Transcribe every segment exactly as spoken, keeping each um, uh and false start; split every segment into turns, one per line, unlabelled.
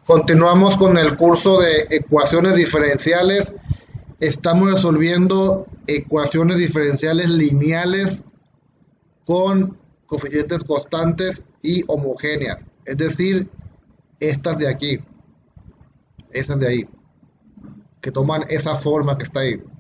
Continuamos con el curso de ecuaciones diferenciales. Estamos resolviendo ecuaciones diferenciales lineales con coeficientes constantes y homogéneas. Es decir, estas de aquí, estas de ahí, que toman esa forma que está ahí.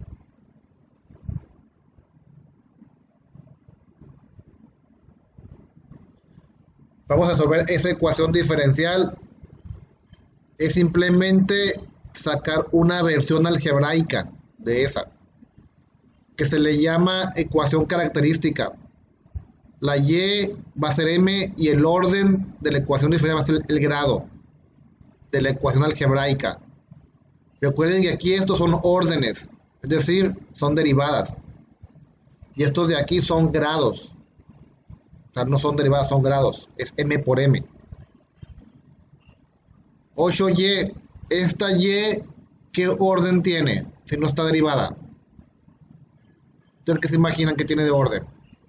Vamos a resolver esa ecuación diferencial. Es simplemente sacar una versión algebraica de esa, que se le llama ecuación característica. La y va a ser m y el orden de la ecuación diferencial va a ser el grado de la ecuación algebraica. Recuerden que aquí estos son órdenes, es decir, son derivadas. Y estos de aquí son grados. O sea, no son derivadas, son grados. Es m por m. ocho y, esta y, ¿qué orden tiene si no está derivada? Entonces, ¿qué se imaginan que tiene de orden?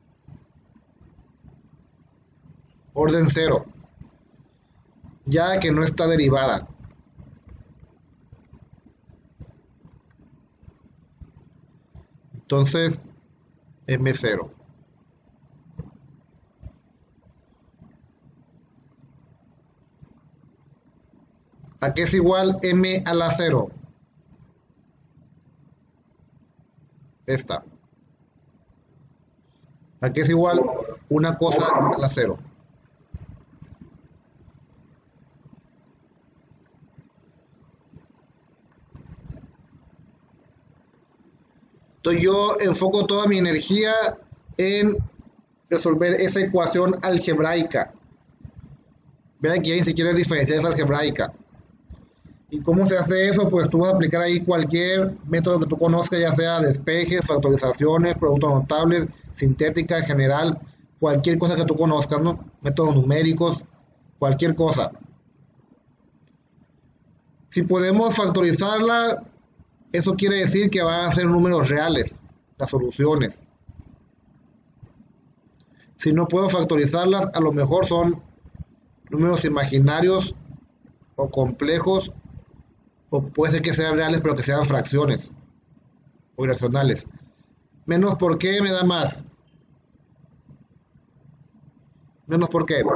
Orden cero, ya que no está derivada. Entonces, m cero. ¿A qué es igual m a la cero? Esta. ¿A qué es igual una cosa a la cero? Entonces yo enfoco toda mi energía en resolver esa ecuación algebraica. Vean que ya ni siquiera es diferencial, es algebraica. ¿Y cómo se hace eso? Pues tú vas a aplicar ahí cualquier método que tú conozcas, ya sea despejes, factorizaciones, productos notables, sintética, general, cualquier cosa que tú conozcas, ¿no? Métodos numéricos, cualquier cosa. Si podemos factorizarla, eso quiere decir que van a ser números reales, las soluciones. Si no puedo factorizarlas, a lo mejor son números imaginarios o complejos, o puede ser que sean reales pero que sean fracciones o irracionales. Menos por qué me da más. Menos por qué.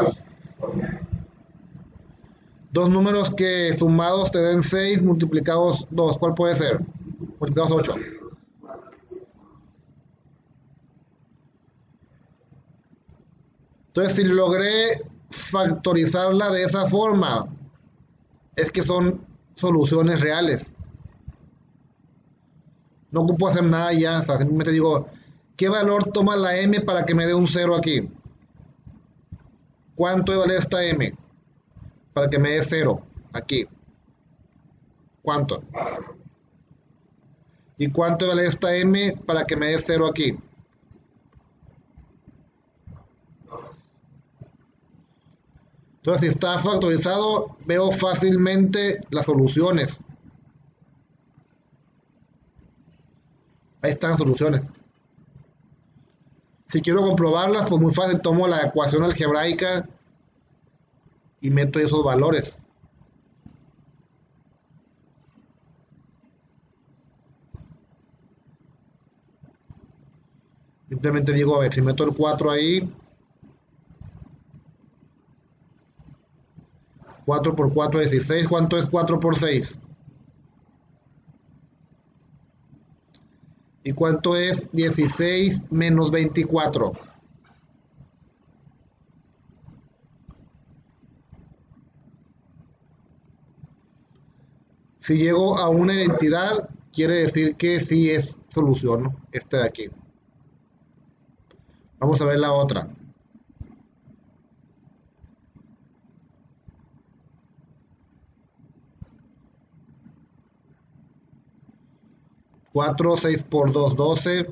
Dos números que sumados te den seis multiplicados dos. ¿Cuál puede ser? Multiplicados ocho. Entonces, si logré factorizarla de esa forma, es que son soluciones reales. No ocupo hacer nada ya, o sea, simplemente digo, ¿qué valor toma la m para que me dé un cero aquí? ¿Cuánto debe valer esta m para que me dé cero aquí? ¿Cuánto? ¿Y cuánto debe valer esta m para que me dé cero aquí? Entonces, si está factorizado, veo fácilmente las soluciones. Ahí están las soluciones. Si quiero comprobarlas, pues muy fácil, tomo la ecuación algebraica y meto esos valores. Simplemente digo, a ver, si meto el cuatro ahí, cuatro por cuatro es dieciséis, ¿cuánto es cuatro por seis? ¿Y cuánto es dieciséis menos veinticuatro? Si llego a una identidad, quiere decir que sí es solución, ¿no? Este de aquí. Vamos a ver la otra. cuatro, seis por dos, doce.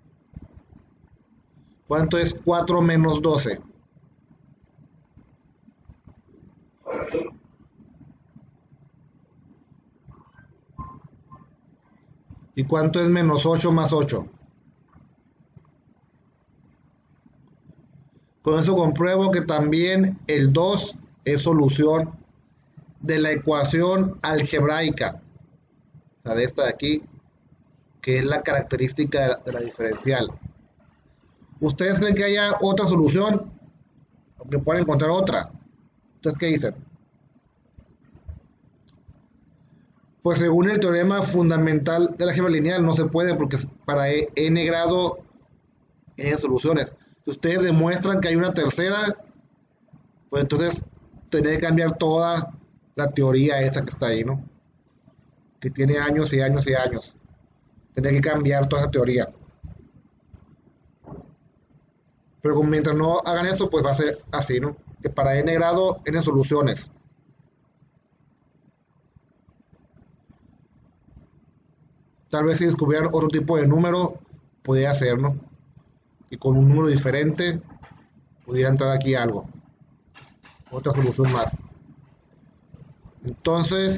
¿Cuánto es cuatro menos doce? ¿Y cuánto es menos ocho más ocho? Con eso compruebo que también el dos es solución de la ecuación algebraica, o sea, de esta de aquí, que es la característica de la, de la diferencial. ¿Ustedes creen que haya otra solución? ¿O que puedan encontrar otra? Entonces, ¿qué dicen? Pues según el teorema fundamental de la álgebra lineal no se puede porque para n grado en soluciones. Si ustedes demuestran que hay una tercera, pues entonces tendría que cambiar toda la teoría esa que está ahí, ¿no? Que tiene años y años y años. Tendría que cambiar toda esa teoría. Pero mientras no hagan eso, pues va a ser así, ¿no? Que para n grado, n soluciones. Tal vez si descubrieran otro tipo de número, podría ser, ¿no? Y con un número diferente, pudiera entrar aquí algo. Otra solución más. Entonces,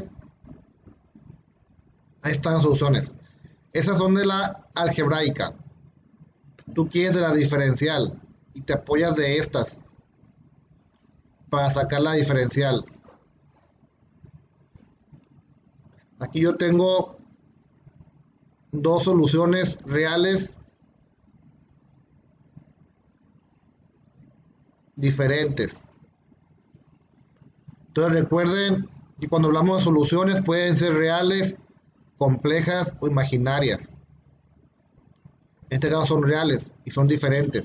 ahí están las soluciones. Esas son de la algebraica. Tú quieres de la diferencial y te apoyas de estas para sacar la diferencial. Aquí yo tengo dos soluciones reales diferentes. Entonces recuerden que cuando hablamos de soluciones pueden ser reales, complejas o imaginarias. En este caso son reales y son diferentes.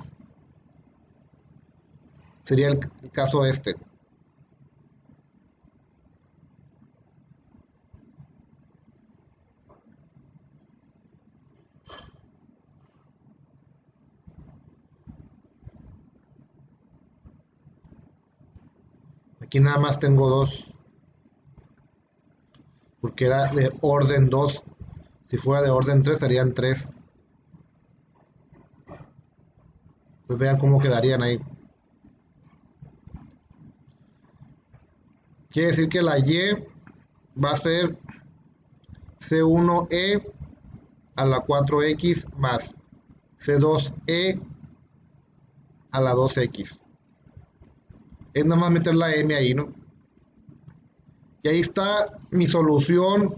Sería el, el caso este. Aquí nada más tengo dos. Porque era de orden dos. Si fuera de orden tres serían tres. Pues vean cómo quedarían ahí. Quiere decir que la Y va a ser C uno E a la cuatro X más C dos E a la dos X. Es nada más meter la M ahí, ¿no? Y ahí está mi solución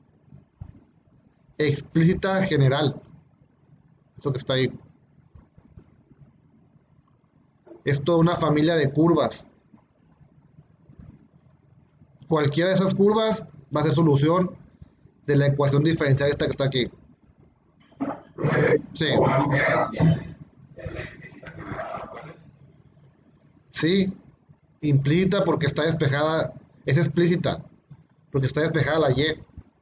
explícita general. Esto que está ahí. Es toda una familia de curvas. Cualquiera de esas curvas va a ser solución de la ecuación diferencial esta que está aquí. Sí. Sí, implícita porque está despejada, es explícita porque está despejada la Y.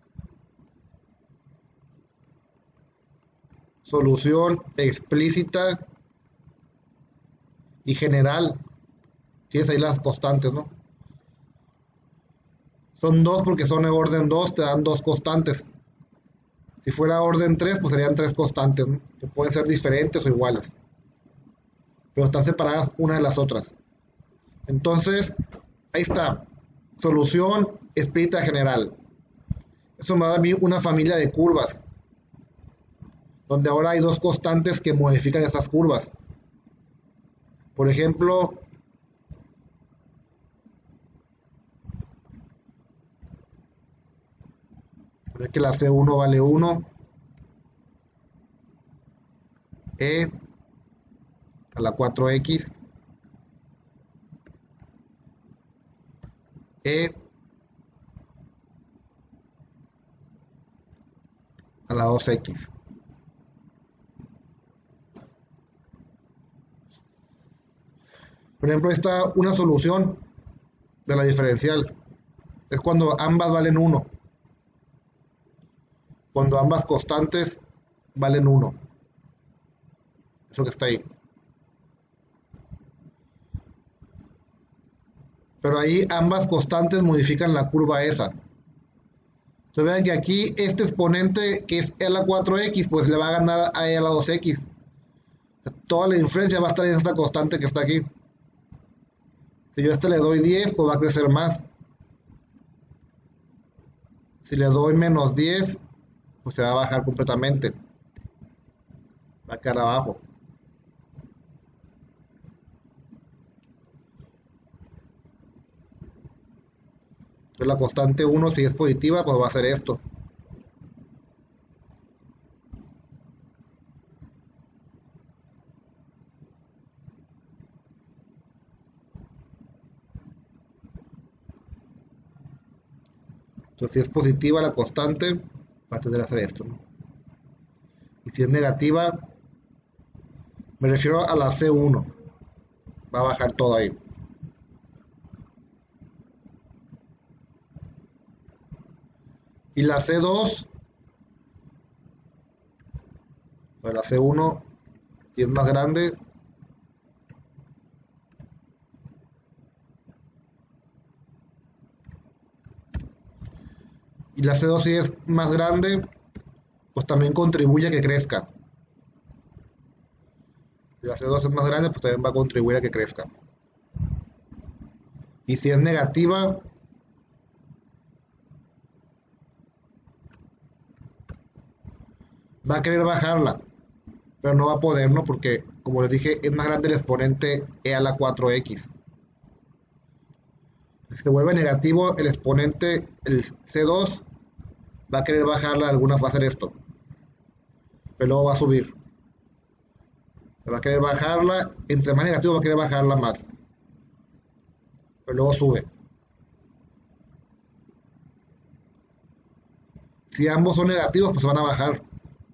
Solución explícita y general. Tienes ahí las constantes, ¿no? Son dos porque son de orden dos, te dan dos constantes. Si fuera orden tres, pues serían tres constantes, ¿no? Que pueden ser diferentes o iguales. Pero están separadas una de las otras. Entonces, ahí está. Solución explícita general. Eso me da a mí una familia de curvas. Donde ahora hay dos constantes que modifican esas curvas. Por ejemplo, que la C uno vale uno, E a la cuatro X, E a la dos X. Por ejemplo, está una solución de la diferencial. Es cuando ambas valen uno. Cuando ambas constantes valen uno. Eso que está ahí. Pero ahí ambas constantes modifican la curva esa. Entonces vean que aquí este exponente que es E a la cuatro X, pues le va a ganar a E a la dos X. Toda la diferencia va a estar en esta constante que está aquí. Si yo a este le doy diez, pues va a crecer más. Si le doy menos diez, pues se va a bajar completamente. Va a quedar abajo. Entonces la constante uno, si es positiva, pues va a ser esto. Entonces si es positiva la constante, va a tener que hacer esto, ¿no? Y si es negativa, me refiero a la C uno, va a bajar todo ahí. Y la C dos, pues la C uno, si es más grande, y la C dos si es más grande, pues también contribuye a que crezca. Si la C dos es más grande, pues también va a contribuir a que crezca. Y si es negativa, va a querer bajarla, pero no va a poder, ¿no? Porque, como les dije, es más grande el exponente e a la cuatro equis. Si se vuelve negativo el exponente, el C dos, va a querer bajarla, alguna va a hacer esto, pero luego va a subir. Se va a querer bajarla, entre más negativo va a querer bajarla más, pero luego sube. Si ambos son negativos, pues se van a bajar.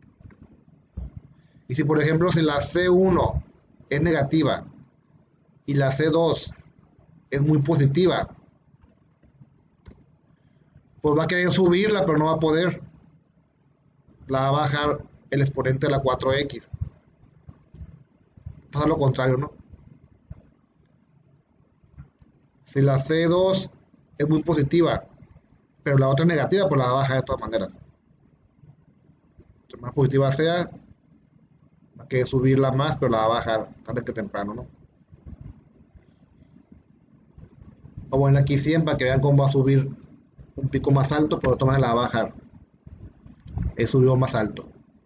Y si por ejemplo, si la C uno es negativa y la C dos es muy positiva, pues va a querer subirla, pero no va a poder. La va a bajar el exponente de la cuatro equis. Pasa lo contrario, ¿no? Si la C dos es muy positiva, pero la otra es negativa, pues la va a bajar de todas maneras. Entre más positiva sea, va a querer subirla más, pero la va a bajar tarde que temprano, ¿no? Vamos a poner aquí cien para que vean cómo va a subir un pico más alto, pero de todas maneras la va a bajar. Él subió más alto.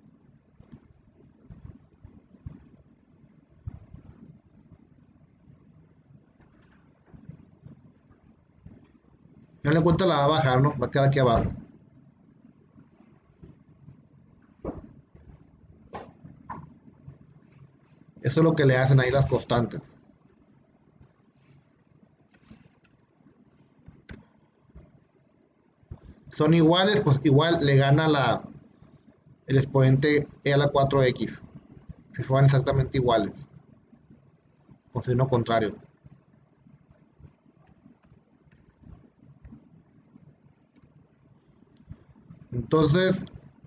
Ya le cuenta la va a bajar, ¿no? Va a quedar aquí abajo. Eso es lo que le hacen ahí las constantes. Son iguales, pues igual le gana la, el exponente e a la cuatro equis. Si fueran exactamente iguales. Con signo contrario. Entonces,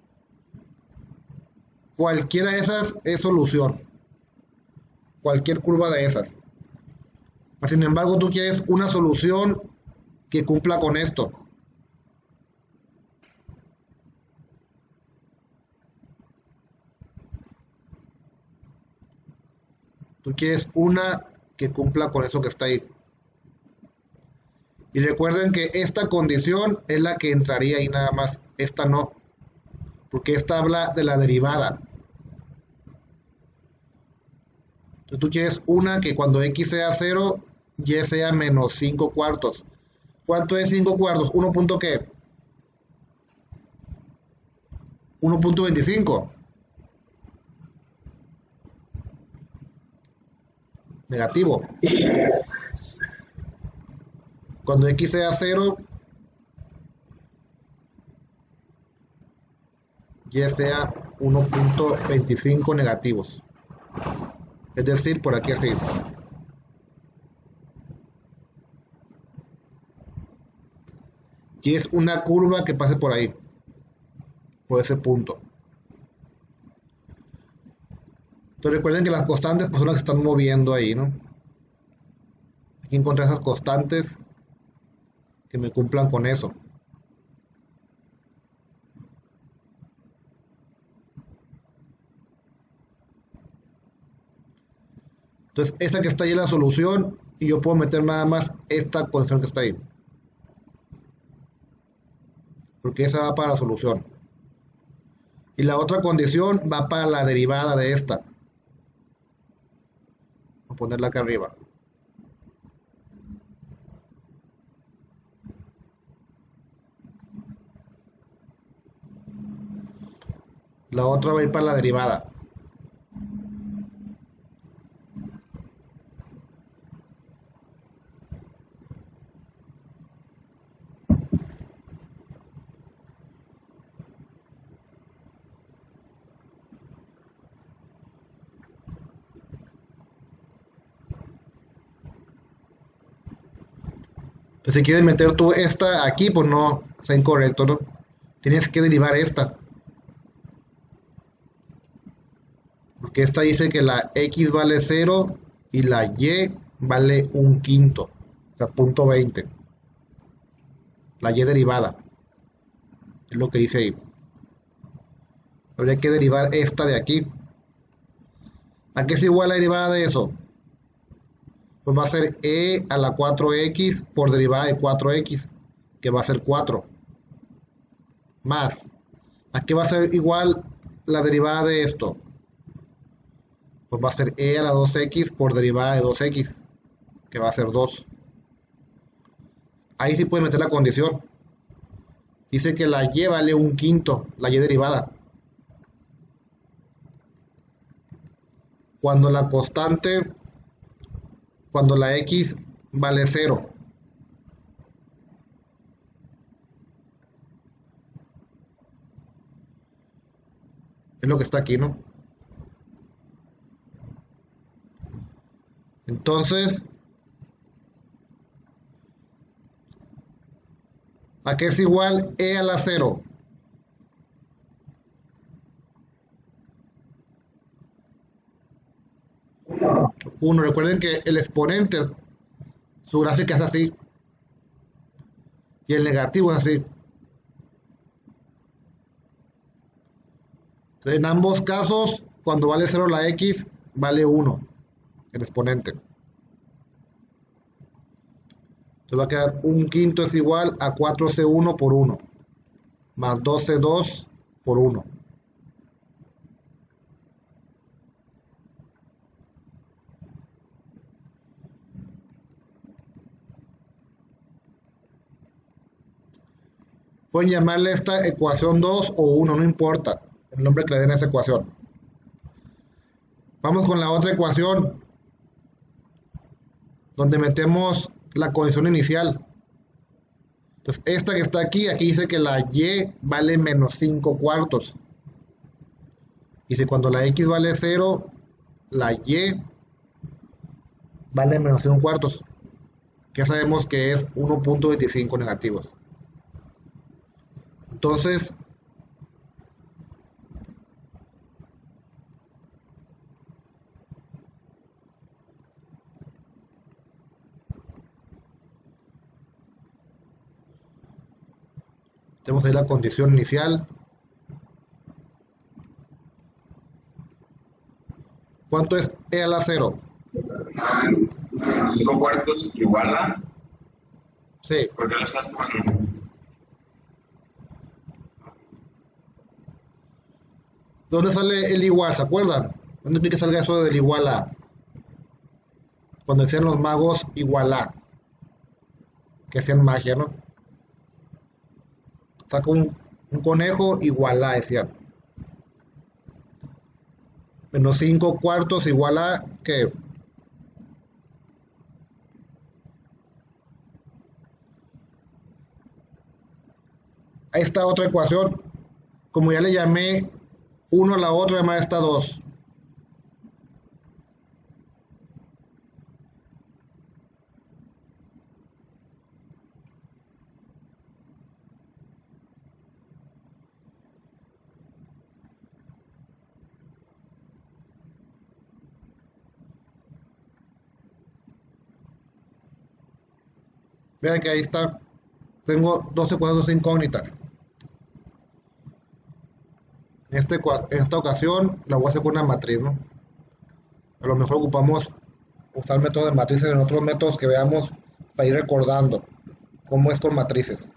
cualquiera de esas es solución. Cualquier curva de esas. Sin embargo, tú quieres una solución que cumpla con esto. Tú quieres una que cumpla con eso que está ahí. Y recuerden que esta condición es la que entraría ahí nada más. Esta no. Porque esta habla de la derivada. Entonces tú quieres una que cuando x sea cero, y sea menos cinco cuartos. ¿Cuánto es cinco cuartos? uno. ¿Qué? uno punto veinticinco. Negativo. Cuando x sea cero, y sea uno punto veinticinco negativos. Es decir, por aquí así. Y es una curva que pase por ahí, por ese punto. Entonces recuerden que las constantes pues, son las que están moviendo ahí, ¿no? Hay que encontrar esas constantes que me cumplan con eso. Entonces, esta que está ahí es la solución y yo puedo meter nada más esta condición que está ahí. Porque esa va para la solución. Y la otra condición va para la derivada de esta. Voy a ponerla acá arriba. La otra va a ir para la derivada. Entonces, si quieres meter tú esta aquí, pues no, está incorrecto, ¿no? Tienes que derivar esta. Porque esta dice que la X vale cero y la Y vale un quinto. O sea, punto veinte. La Y derivada. Es lo que dice ahí. Habría que derivar esta de aquí. ¿A qué es igual la derivada de eso? Pues va a ser e a la cuatro x por derivada de cuatro x, que va a ser cuatro. Más, ¿a qué va a ser igual la derivada de esto? Pues va a ser e a la dos x por derivada de dos x, que va a ser dos. Ahí sí puedes meter la condición. Dice que la y vale un quinto, la y derivada. Cuando la constante, cuando la x vale cero. Es lo que está aquí, ¿no? Entonces, ¿a qué es igual e a la cero? uno. Recuerden que el exponente, su gráfica es así. Y el negativo es así. Entonces, en ambos casos, cuando vale cero la x, vale uno. El exponente. Entonces va a quedar un quinto es igual a cuatro c uno por uno. Más dos c dos por uno. Pueden llamarle esta ecuación dos o uno, no importa el nombre que le den a esa ecuación. Vamos con la otra ecuación, donde metemos la condición inicial. Entonces, esta que está aquí, aquí dice que la y vale menos cinco cuartos. Dice cuando la x vale cero, la y vale menos cinco cuartos. Que sabemos que es uno punto veinticinco negativos. Entonces, tenemos ahí la condición inicial. ¿Cuánto es e a la cero?
cinco cuartos igual a...
Sí.
¿Por qué lo estás poniendo?
¿Dónde sale el igual? ¿Se acuerdan? ¿Dónde tiene que salga eso del igual a? Cuando decían los magos igual a. Que hacían magia, ¿no? Saca un, un conejo igual a, decían. Menos cinco cuartos igual a, ¿qué? Ahí está otra ecuación. Como ya le llamé uno a la otra, llamar esta dos. Vean que ahí está. Tengo dos ecuaciones incógnitas. En, este, en esta ocasión la voy a hacer con una matriz, ¿no? A lo mejor ocupamos usar métodos de matrices en otros métodos que veamos para ir recordando cómo es con matrices.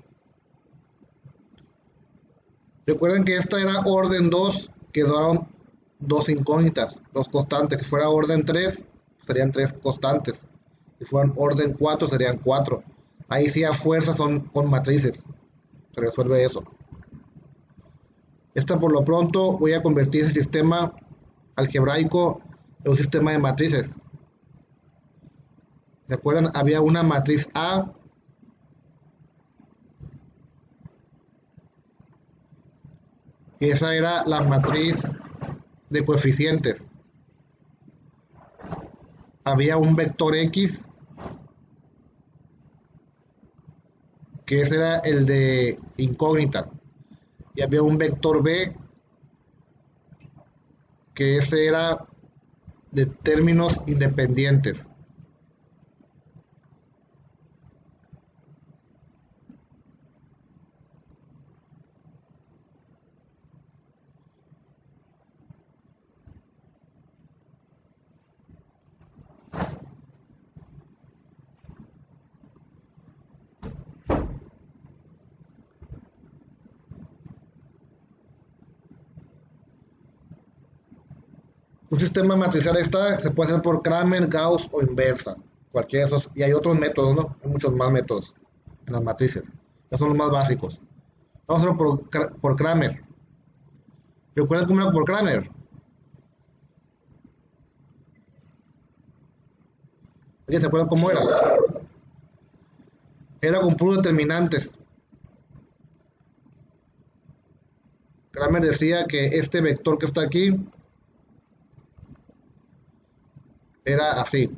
Recuerden que esta era orden dos, quedaron dos incógnitas, dos constantes. Si fuera orden tres, serían tres constantes. Si fueran orden cuatro, serían cuatro. Ahí sí a fuerza son con matrices. Se resuelve eso. Esta por lo pronto voy a convertir ese sistema algebraico en un sistema de matrices. ¿Se acuerdan? Había una matriz A y esa era la matriz de coeficientes. Había un vector X que ese era el de incógnita, y había un vector B que ese era de términos independientes. Un sistema matricial esta se puede hacer por Cramer, Gauss o inversa. Cualquiera de esos. Y hay otros métodos, ¿no? Hay muchos más métodos en las matrices. Esos son los más básicos. Vamos a hacerlo por, por Cramer. ¿Recuerdan cómo era por Cramer? ¿Alguien se acuerdan cómo era? Era con puros determinantes. Cramer decía que este vector que está aquí era así.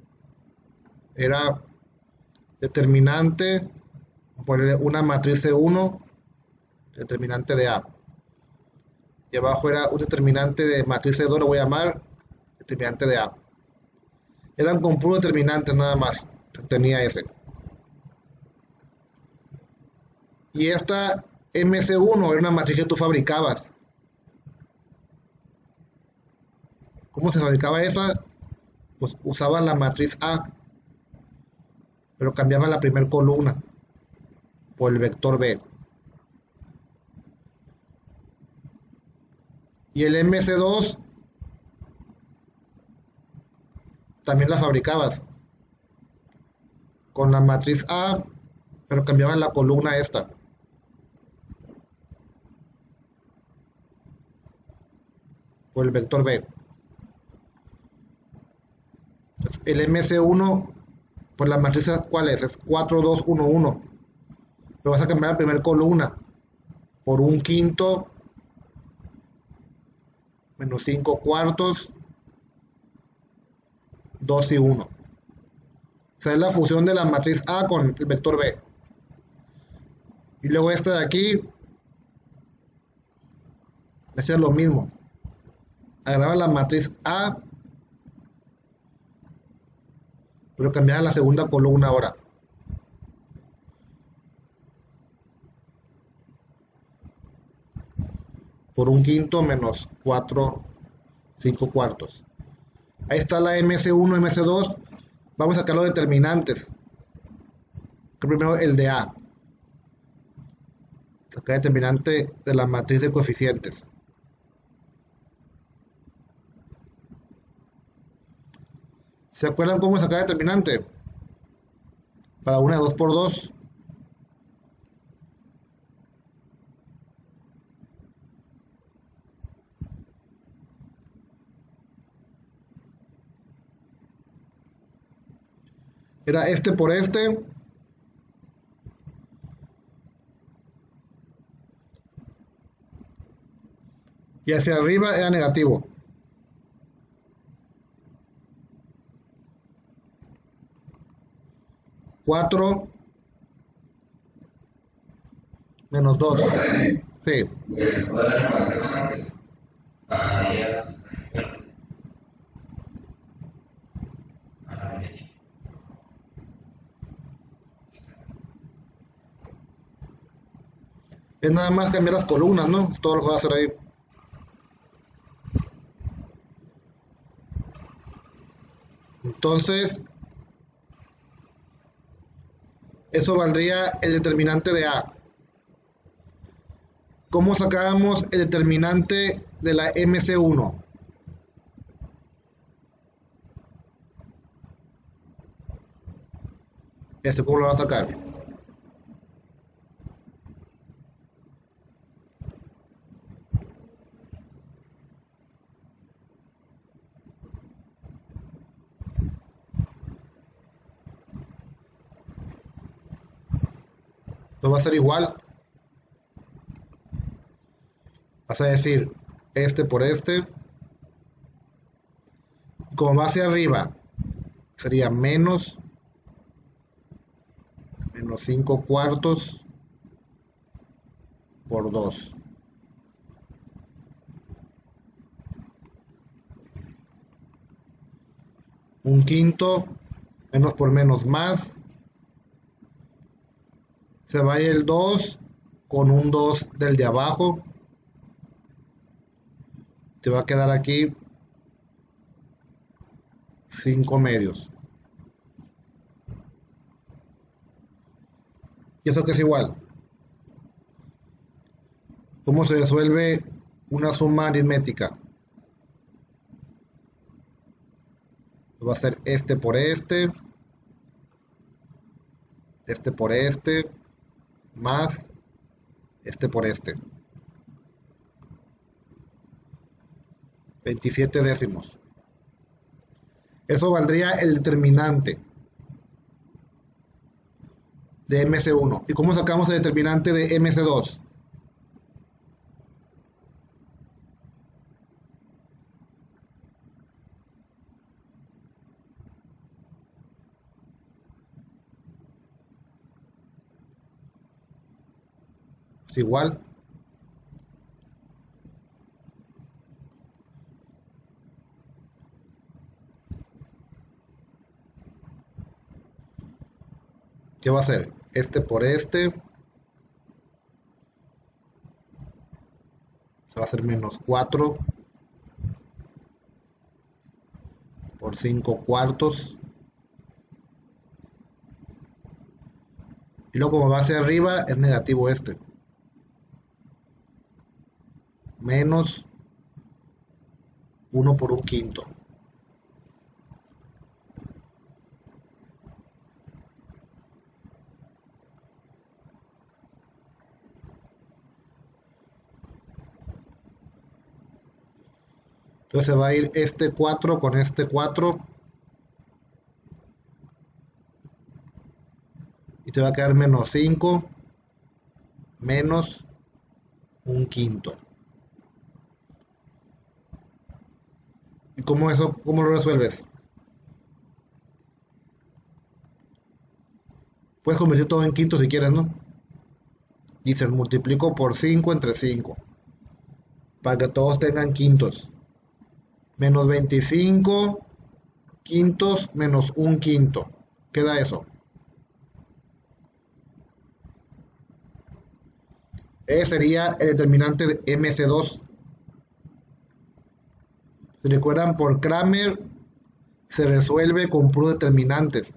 Era determinante, ponerle una matriz C uno, determinante de A. Y abajo era un determinante de matriz C dos, lo voy a llamar determinante de A. Eran con puros determinantes nada más. Tenía ese. Y esta M C uno era una matriz que tú fabricabas. ¿Cómo se fabricaba esa? Pues usaba la matriz A, pero cambiaba la primera columna por el vector B. Y el M C dos también la fabricabas con la matriz A, pero cambiaba la columna esta. Por el vector B. Entonces, el M C uno, por la matriz, ¿cuál es? Es cuatro, dos, uno, uno. Pero vas a cambiar la primera columna por un quinto menos cinco cuartos, dos y uno. O sea, es la fusión de la matriz A con el vector B. Y luego esta de aquí, es lo mismo. Agarraba la matriz A, pero cambiaba la segunda columna ahora. Por un quinto menos cuatro, cinco cuartos. Ahí está la M C uno, M C dos. Vamos a sacar los determinantes. Primero el de A. Sacar el determinante de la matriz de coeficientes. ¿Se acuerdan cómo sacar el determinante? Para una de dos por dos. Era este por este. Y hacia arriba era negativo. cuatro menos dos. Sí. Es nada más cambiar las columnas, ¿no? Es todo lo que voy a hacer ahí. Entonces, eso valdría el determinante de A. ¿Cómo sacábamos el determinante de la M C uno? Ese, ¿cómo lo va a sacar? Pues va a ser igual. Vas a decir este por este. Como va hacia arriba, sería menos, menos cinco cuartos por dos. Un quinto, menos por menos más. Se va a ir el dos con un dos del de abajo. Te va a quedar aquí cinco medios. ¿Y eso qué es igual? ¿Cómo se resuelve una suma aritmética? Va a ser este por este, este por este, más este por este. veintisiete décimos. Eso valdría el determinante de M C uno. ¿Y cómo sacamos el determinante de M C dos? Es igual. ¿Qué va a ser? Este por este. Se va a hacer menos cuatro por cinco cuartos. Y luego como va hacia arriba es negativo este. Menos uno por un quinto. Entonces se va a ir este cuatro con este cuatro. Y te va a quedar menos cinco menos un quinto. ¿Y cómo eso, cómo lo resuelves? Puedes convertir todo en quinto si quieres, ¿no? Dices, multiplico por cinco entre cinco. Para que todos tengan quintos. Menos veinticinco quintos menos un quinto. Queda eso. Ese sería el determinante de M C dos. Si recuerdan, por Cramer se resuelve con puros determinantes.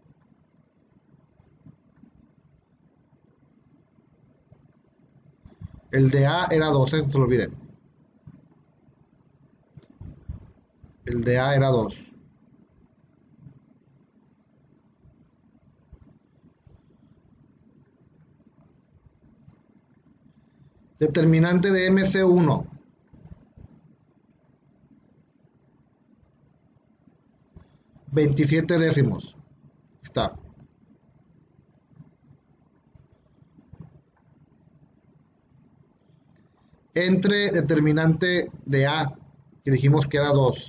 El de A era doce, no se lo olviden. El de A era dos. Determinante de M C uno. veintisiete décimos. Está. Entre determinante de A, que dijimos que era dos.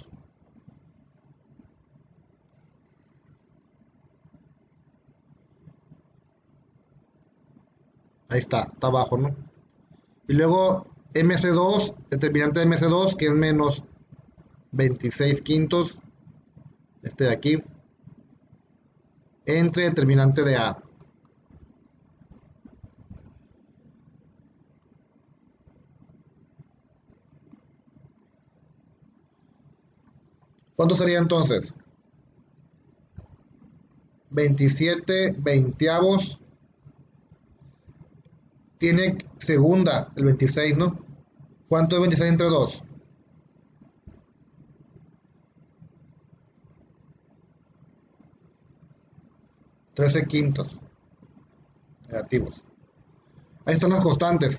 Ahí está, está abajo, ¿no? Y luego M C dos, determinante de M C dos, que es menos veintiséis quintos. Este de aquí. Entre determinante de A. ¿Cuánto sería entonces? veintisiete veinteavos. Tiene segunda, el veintiséis, ¿no? ¿Cuánto es veintiséis entre dos? trece quintos. Negativos. Ahí están las constantes.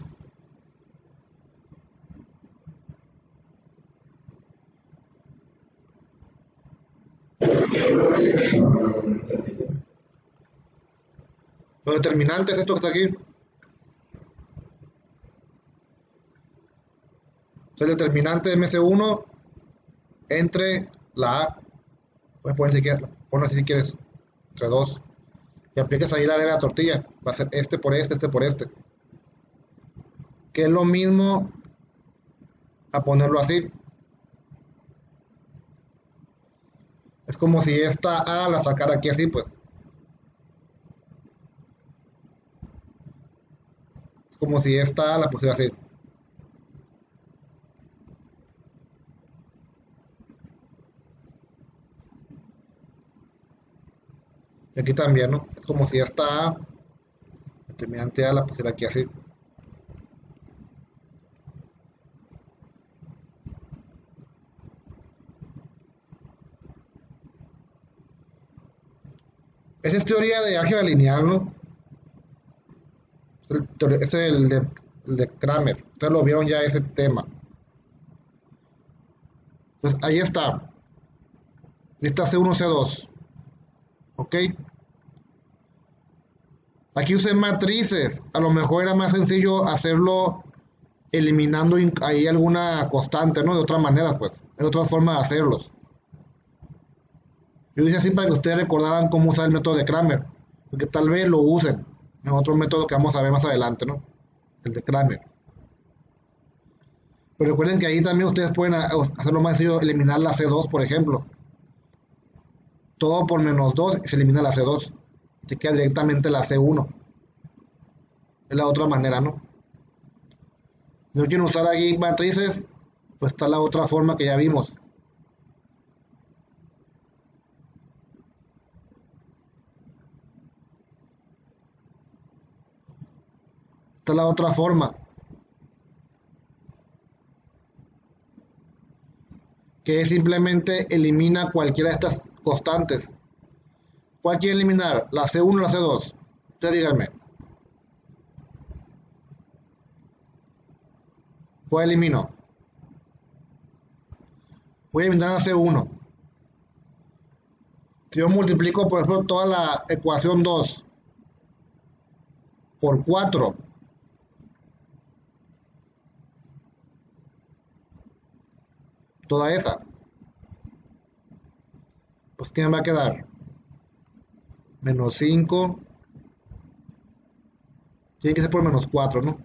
Los determinantes, esto que está aquí. el determinante de M C uno entre la A, puedes poner si quieres, ponlo así si quieres, entre dos, y aplicas ahí la regla de la tortilla, va a ser este por este, este por este, que es lo mismo a ponerlo así. Es como si esta A la sacara aquí así, pues. Es como si esta A la pusiera así. Y aquí también, ¿no? Es como si esta A, determinante A, la pusiera aquí así. Esa es teoría de álgebra lineal, ¿no? Ese es el de, el de Cramer. Ustedes lo vieron ya ese tema. Pues ahí está. Esta C uno, C dos. ¿Ok? Aquí usé matrices. A lo mejor era más sencillo hacerlo eliminando ahí alguna constante, ¿no? De otras maneras, pues. De otras formas de hacerlos. Yo hice así para que ustedes recordaran cómo usar el método de Cramer. Porque tal vez lo usen en otro método que vamos a ver más adelante, ¿no? El de Cramer. Pero recuerden que ahí también ustedes pueden hacerlo más sencillo, eliminar la C dos, por ejemplo. Todo por menos dos y se elimina la C dos. Se queda directamente la C uno. Es la otra manera, ¿no? Si no quieren usar aquí matrices, pues está la otra forma que ya vimos. Esta es la otra forma, que es simplemente elimina cualquiera de estas constantes. ¿Cuál quiere eliminar? ¿La C uno o la C dos? Ustedes díganme. ¿Cuál elimino? Voy a eliminar la C uno. Si yo multiplico, por ejemplo, toda la ecuación dos por cuatro, toda esa, pues ¿qué me va a quedar? Menos cinco, tiene que ser por menos cuatro, ¿no?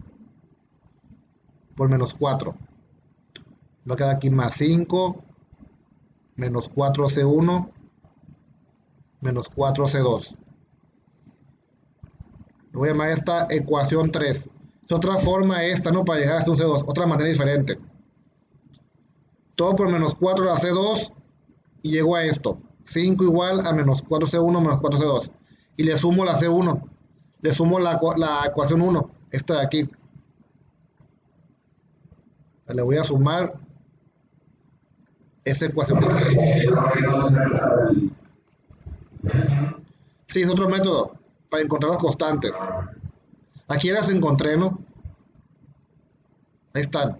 Por menos cuatro. Va a quedar aquí más cinco, menos cuatro C uno, menos cuatro C dos. Le voy a llamar esta ecuación tres. Es otra forma esta, ¿no? Para llegar a un C dos, otra manera diferente. Todo por menos cuatro la C dos y llego a esto. cinco igual a menos cuatro C uno menos cuatro C dos. Y le sumo la C uno. Le sumo la, la ecuación uno, esta de aquí. Le voy a sumar esa ecuación. Sí, es otro método para encontrar las constantes. Aquí ya las encontré, ¿no? Ahí están.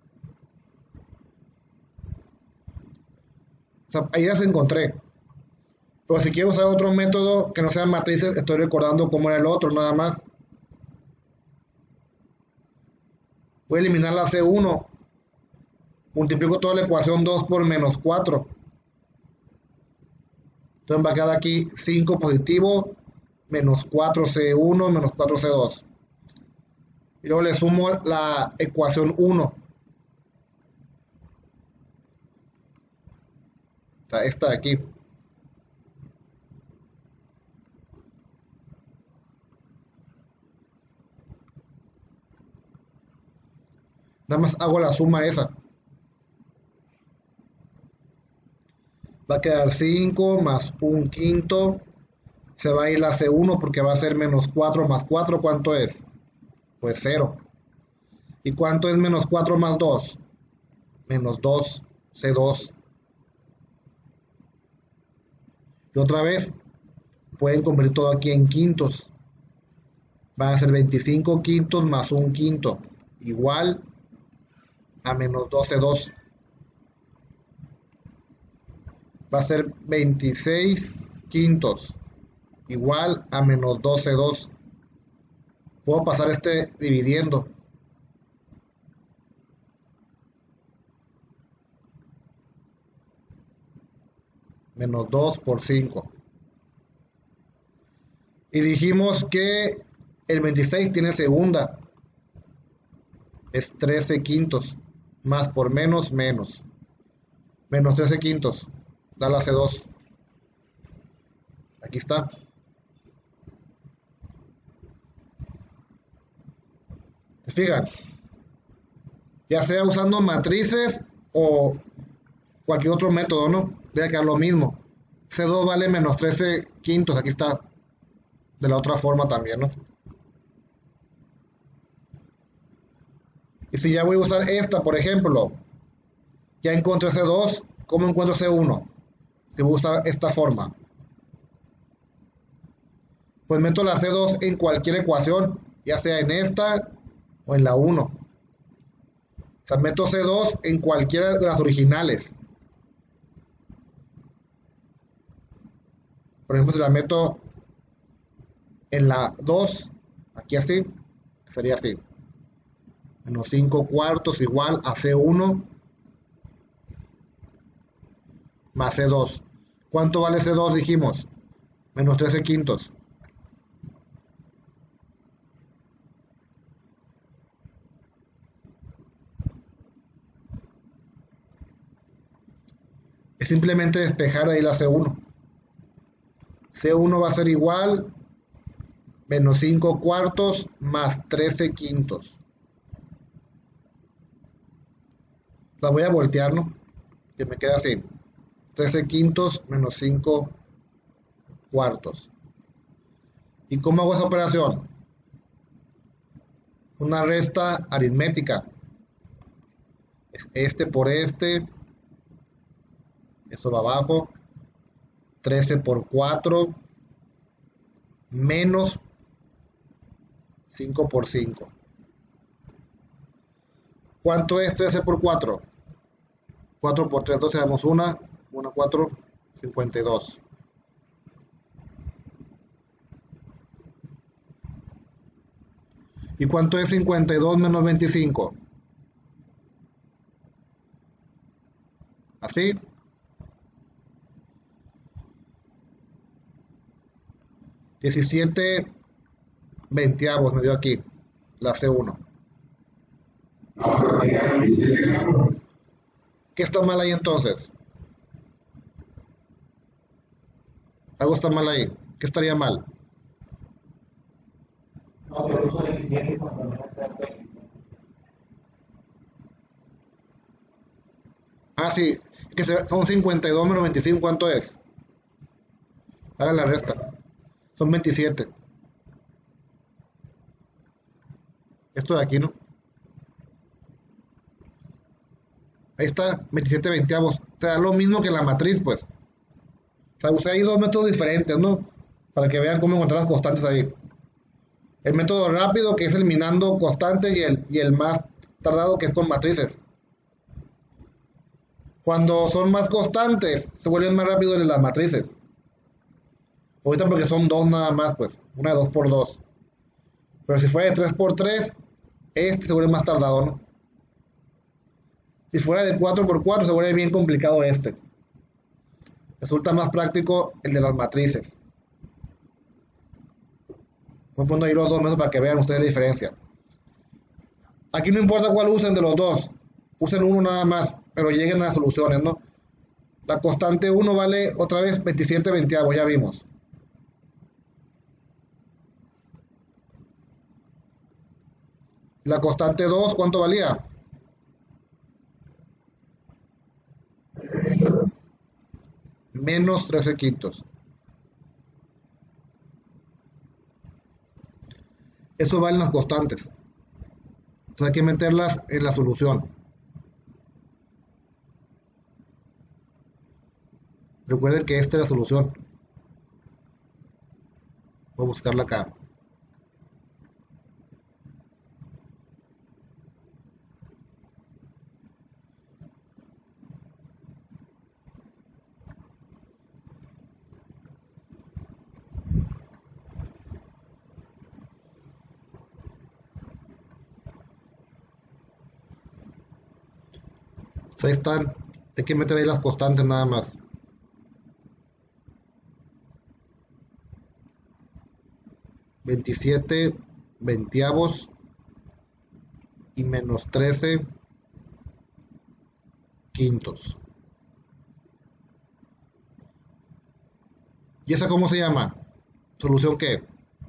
O sea, ahí las encontré. Pero si quiero usar otro método que no sean matrices, estoy recordando cómo era el otro, nada más. Voy a eliminar la C uno. Multiplico toda la ecuación dos por menos cuatro. Entonces va a quedar aquí cinco positivo, menos cuatro C uno, menos cuatro C dos. Y luego le sumo la ecuación uno. O sea, esta de aquí. Nada más hago la suma esa. Va a quedar cinco más un quinto. Se va a ir la C uno porque va a ser menos cuatro más cuatro. ¿Cuánto es? Pues cero. ¿Y cuánto es menos cuatro más dos? Menos dos, C dos. Y otra vez, pueden convertir todo aquí en quintos. Van a ser veinticinco quintos más un quinto. Igual a menos dos C dos. Va a ser veintiséis quintos. Igual a menos dos C dos. Puedo pasar este dividiendo. menos dos por cinco. Y dijimos que el veintiséis tiene segunda. Es trece quintos. Más por menos, menos. Menos trece quintos. Da la C dos. Aquí está. ¿Se fijan? Ya sea usando matrices o cualquier otro método, ¿no? Debe quedar lo mismo. C dos vale menos trece quintos. Aquí está. De la otra forma también, ¿no? Y si ya voy a usar esta, por ejemplo, ya encontré C dos, ¿cómo encuentro C uno? Si voy a usar esta forma. Pues meto la C dos en cualquier ecuación, ya sea en esta o en la uno. O sea, meto C dos en cualquiera de las originales. Por ejemplo, si la meto en la dos, aquí así, sería así. Menos cinco cuartos igual a C uno más C dos. ¿Cuánto vale C dos? Dijimos. Menos trece quintos. Es simplemente despejar ahí la C uno. C uno va a ser igual menos cinco cuartos más trece quintos. La voy a voltear, ¿no? Que me queda así. trece quintos menos cinco cuartos. ¿Y cómo hago esa operación? Una resta aritmética. Es este por este. Eso va abajo. trece por cuatro. Menos cinco por cinco. ¿Cuánto es trece por cuatro? cuatro por tres, entonces damos una, una, cuatro, cincuenta y dos. ¿Y cuánto es cincuenta y dos menos veinticinco? Así. diecisiete veinteavos me dio aquí, la C uno. ¿Qué está mal ahí entonces? Algo está mal ahí. ¿Qué estaría mal? Ah, sí, que son cincuenta y dos menos veinticinco, ¿cuánto es? Hagan la resta. Son veintisiete. Esto de aquí, ¿no? Ahí está, veintisiete veinteavos. Te da lo mismo que la matriz, pues. O sea, usé ahí dos métodos diferentes, ¿no? Para que vean cómo encontrar las constantes ahí. El método rápido, que es eliminando constantes, y el, y el más tardado, que es con matrices. Cuando son más constantes, se vuelven más rápidos las matrices. Ahorita porque son dos nada más, pues. Una de dos por dos. Pero si fuera de tres por tres, este se vuelve más tardado, ¿no? Si fuera de cuatro por cuatro, se vuelve bien complicado este. Resulta más práctico el de las matrices. Voy poniendo ahí los dos métodos para que vean ustedes la diferencia. Aquí no importa cuál usen de los dos. Usen uno nada más, pero lleguen a las soluciones, ¿no? La constante uno vale otra vez veintisiete veinteavos, ya vimos. La constante dos, ¿cuánto valía? Menos trece quintos. Eso valen las constantes. Entonces hay que meterlas en la solución. Recuerden que esta es la solución. Voy a buscarla acá. Ahí están. Hay que meter ahí las constantes nada más. veintisiete veintiavos y menos trece quintos. ¿Y esa cómo se llama? ¿Solución qué?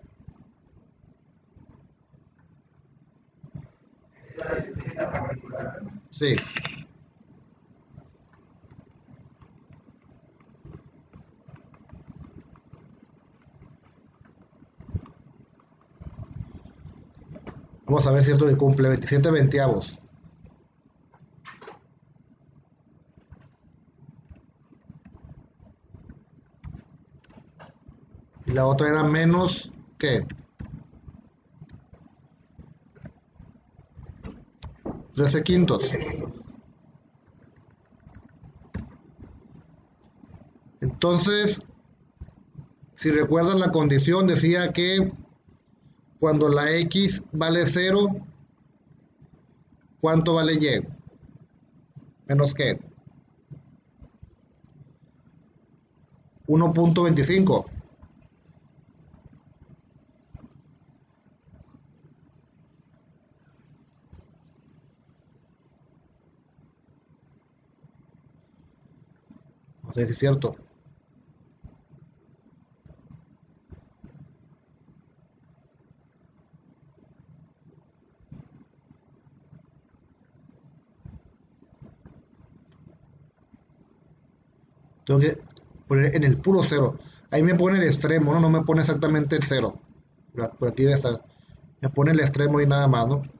Sí. Vamos a ver si esto que cumple veintisiete veintiavos. Y la otra era menos, ¿qué? trece quintos. Entonces, si recuerdan la condición, decía que cuando la X vale cero, ¿cuánto vale Y? Menos qué? uno punto veinticinco. No sé si es cierto. Tengo que poner en el puro cero. Ahí me pone el extremo, ¿no? No me pone exactamente el cero. Por aquí debe estar. Me pone el extremo y nada más, ¿no?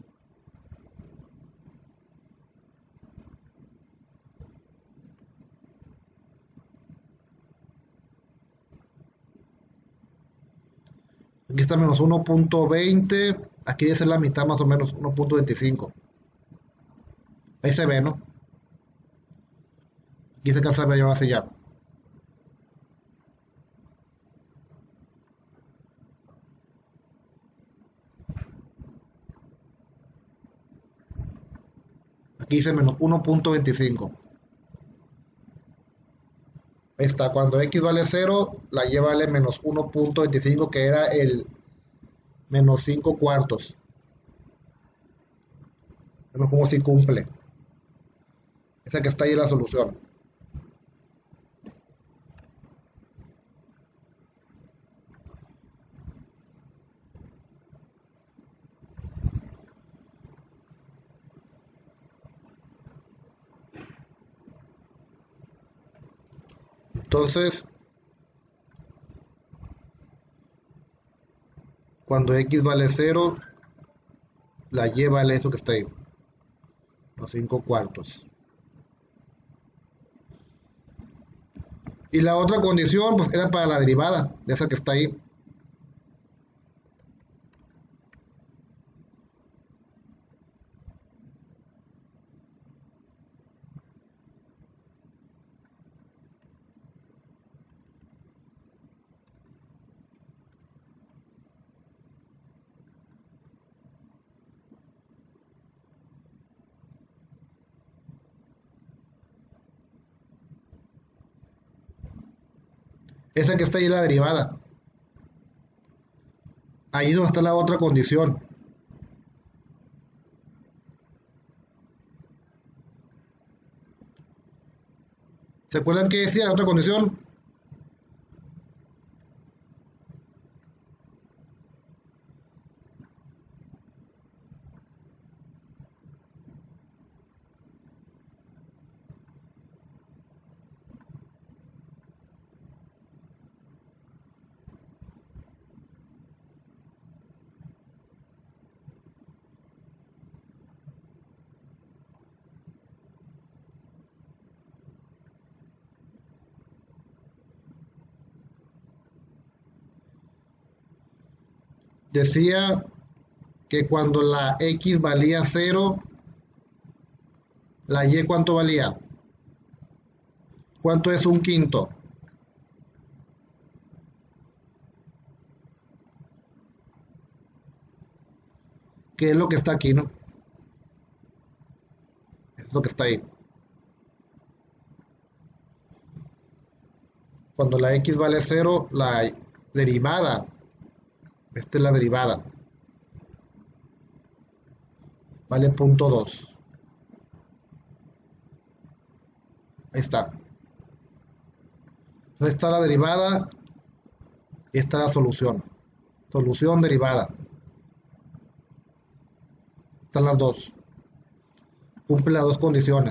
Aquí está menos uno punto veinte. Aquí debe ser la mitad más o menos, uno punto veinticinco. Ahí se ve, ¿no? Aquí se alcanza a ver hacia allá. Aquí dice menos uno punto veinticinco. Ahí está, cuando X vale cero, la Y vale menos uno punto veinticinco, que era el menos cinco cuartos. Vemos cómo si cumple. Esa que está ahí es la solución. Entonces, cuando X vale cero, la Y vale eso que está ahí, los cinco cuartos. Y la otra condición, pues era para la derivada de esa que está ahí. Esa que está ahí es la derivada. Ahí es donde está la otra condición. ¿Se acuerdan qué decía la otra condición? Decía que cuando la X valía cero, la Y ¿cuánto valía? ¿Cuánto es un quinto? ¿Qué es lo que está aquí, no? Es lo que está ahí. Cuando la X vale cero, la derivada Esta es la derivada. Vale punto dos. Ahí está. Entonces está la derivada y está la solución. Solución derivada. Están las dos. Cumple las dos condiciones.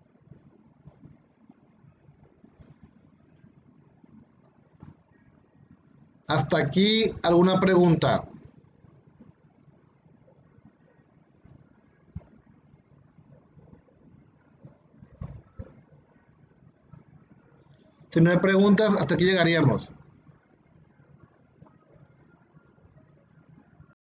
Hasta aquí, ¿alguna pregunta? Si no hay preguntas, hasta aquí llegaríamos.